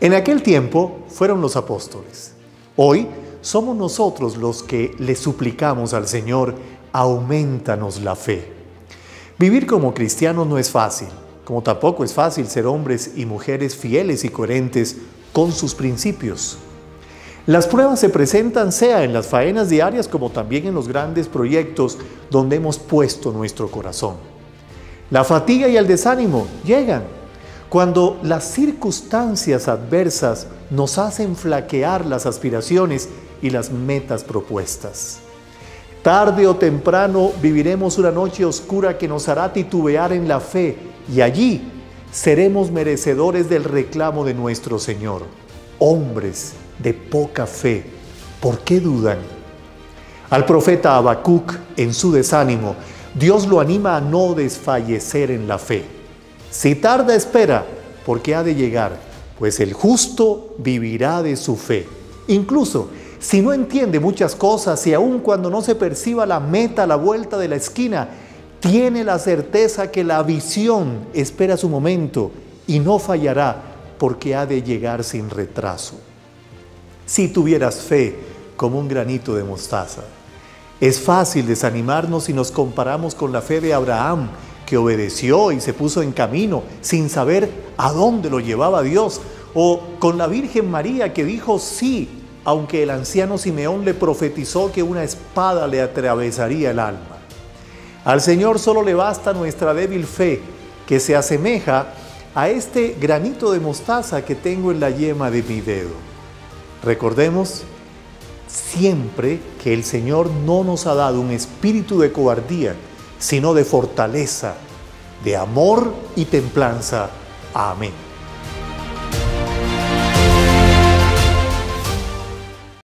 En aquel tiempo fueron los apóstoles. Hoy somos nosotros los que le suplicamos al Señor, aumentanos la fe. Vivir como cristianos no es fácil, como tampoco es fácil ser hombres y mujeres fieles y coherentes con sus principios. Las pruebas se presentan sea en las faenas diarias como también en los grandes proyectos donde hemos puesto nuestro corazón. La fatiga y el desánimo llegan cuando las circunstancias adversas nos hacen flaquear las aspiraciones y las metas propuestas. Tarde o temprano viviremos una noche oscura que nos hará titubear en la fe y allí seremos merecedores del reclamo de nuestro Señor. Hombres de poca fe, ¿por qué dudan? Al profeta Habacuc, en su desánimo, Dios lo anima a no desfallecer en la fe. Si tarda, espera, porque ha de llegar, pues el justo vivirá de su fe. Incluso si no entiende muchas cosas y aun cuando no se perciba la meta a la vuelta de la esquina, tiene la certeza que la visión espera su momento y no fallará porque ha de llegar sin retraso. Si tuvieras fe como un granito de mostaza. Es fácil desanimarnos si nos comparamos con la fe de Abraham, que obedeció y se puso en camino sin saber a dónde lo llevaba Dios, o con la Virgen María que dijo sí, aunque el anciano Simeón le profetizó que una espada le atravesaría el alma. Al Señor solo le basta nuestra débil fe, que se asemeja a este granito de mostaza que tengo en la yema de mi dedo. Recordemos siempre que el Señor no nos ha dado un espíritu de cobardía, sino de fortaleza, de amor y templanza. Amén.